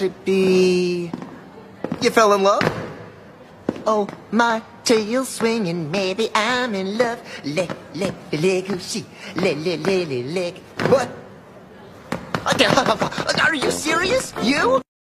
it be you fell in love? Oh, my tail's swinging, maybe I'm in love. Leg-oo-she, leg. What? Are you serious? You?